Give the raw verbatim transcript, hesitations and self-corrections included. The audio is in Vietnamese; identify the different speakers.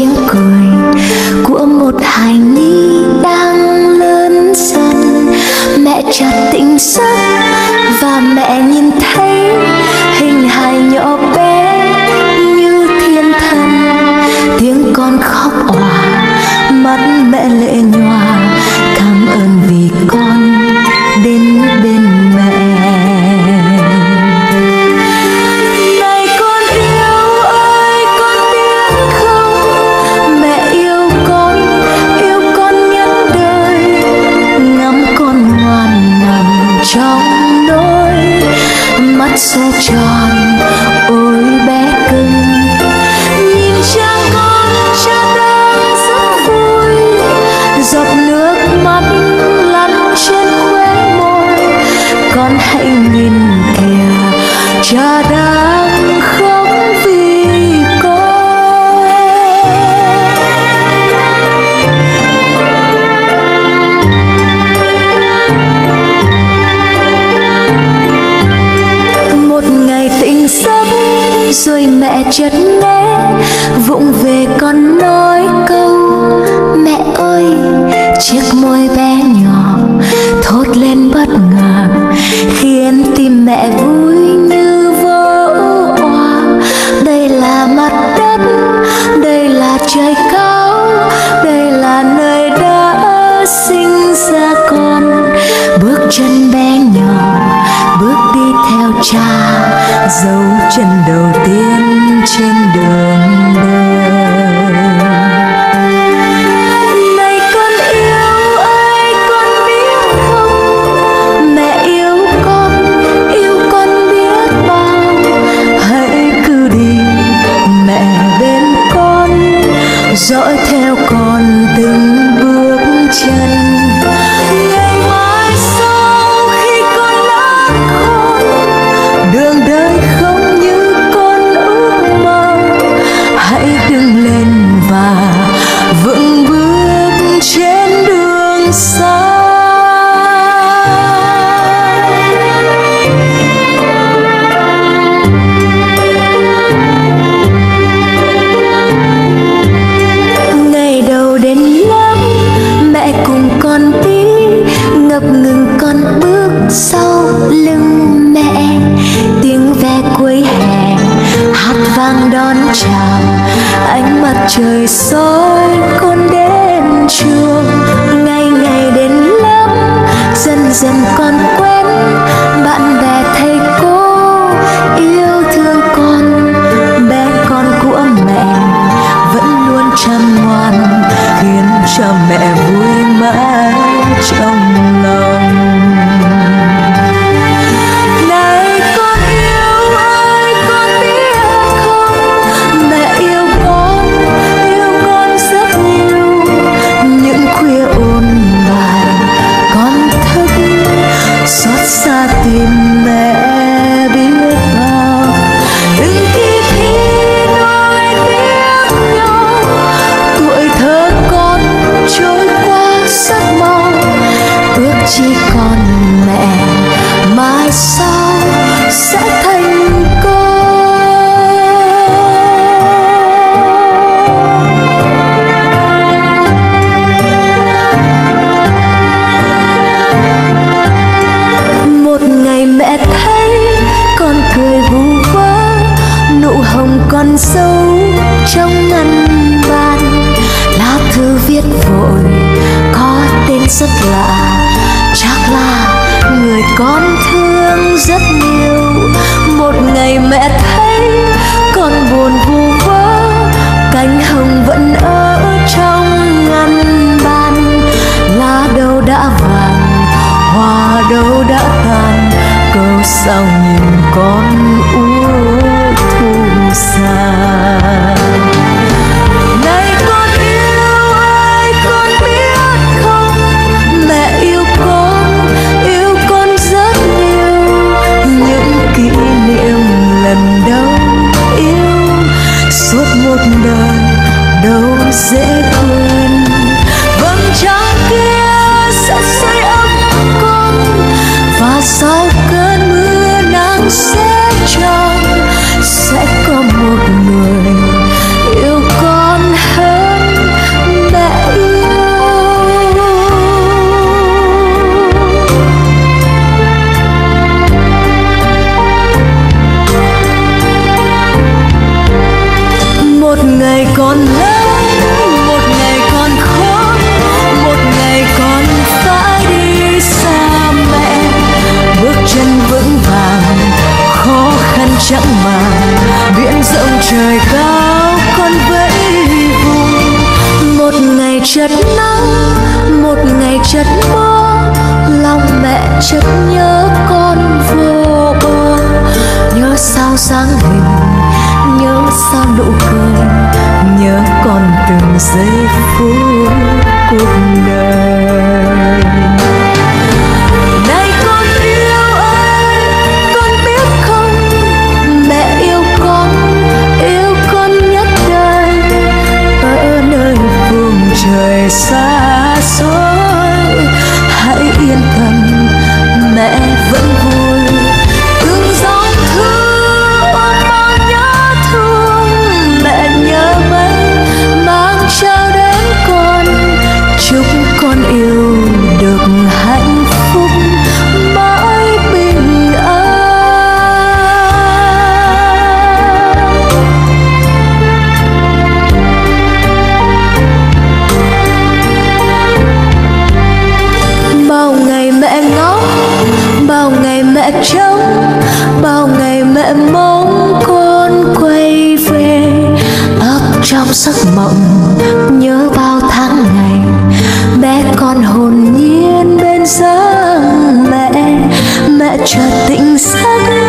Speaker 1: tiếng cười của một hài nhi đang lớn dần. Mẹ chợt tỉnh giấc và mẹ nhìn thấy hình hài nhỏ bé như thiên thần. Tiếng con khóc òa, mắt mẹ lệ nhòa, cảm ơn vì con đến bên mẹ. Này con yêu ơi, con biết không, mẹ yêu con, yêu con nhân đời. Ngắm con ngoan nằm trong nỗi, mắt sẽ tròn ôi bé cưng. Nhìn cha con, cha đang rất vui, giọt nước mắt lăn trên khóe môi. Con hãy nhìn kìa, cha đang khóc vì con. Một ngày tỉnh giấc rồi mẹ chợt nghe vụng về con nói câu: mẹ ơi, chiếc môi bé nhỏ thốt lên bất ngờ, khiến tim mẹ vui như vỡ òa. Đây là mặt đất, đây là trời cao, đây là nơi đã sinh ra con. Bước chân bé nhỏ bước đi theo cha, dấu chân đầu tiên trên đường đời. Này con yêu ơi, con biết không, mẹ yêu con, yêu con biết bao. Hãy cứ đi mẹ bên con, dõi theo con từng bước chân. Ngày mai sau khi con lớn khôn, đường đời không như con ước mơ. Hãy đứng lên và vững bước trên đường xa. Ngày đầu đến lớp, mẹ cùng con đi, ngập ngừng con bước sau lưng mẹ. Tiếng ve cuối hè hát vang đón chào, ánh mặt trời soi con đến trường. Ngày ngày đến lớp, dần dần con quen bạn bè thầy cô yêu thương con. Bé con của mẹ vẫn luôn chăm ngoan, khiến cho mẹ vui mãi trong lòng. Này con yêu ơi, con biết không, mẹ yêu con, yêu con rất nhiều. Những khuya ôn bài con thức, xót xa tìm mẹ biết bao. Từng kỳ thi nỗi tiếc nhau, tuổi thơ con trôi qua rất mau. Ước chỉ còn mẹ mai sau sẽ thành công. Một ngày mẹ thấy con cười vu vơ, nụ hồng con dấu trong ngăn bàn. Lá thư viết vội có tên rất lạ, chắc là người con thương rất nhiều. Một ngày mẹ thấy con buồn vu vơ, cánh hồng vẫn ở trong ngăn bàn. Lá đâu đã vàng, hoa đâu đã tàn, câu sao nhìn con úa thu xa. Này con yêu ơi, con biết không, mẹ yêu con, yêu con rất nhiều. Những kỷ niệm lần đầu yêu suốt một đời đâu chợt nắng, một ngày chợt mưa, lòng mẹ chợt nhớ con vô bờ. Nhớ sao dáng hình, nhớ sao nụ cười, nhớ con từng giây phút cuộc đời. Này con yêu ơi, con biết không, mẹ yêu con, yêu con nhất đời. Ở nơi phương trời xa xôi, hãy yên tâm, mẹ vẫn vui. Từng dòng thư ôm bao nhớ thương, mẹ nhớ mấy mang trao đến con. Chúc con yêu được hạnh phúc mãi bình an. Bao ngày mẹ ngóng, bao ngày mẹ trông, bao ngày mẹ mong con quay về. Ấp trong giấc mộng nhớ bao tháng ngày, bé con hồn nhiên bên giấc mẹ. Mẹ chợt tỉnh giấc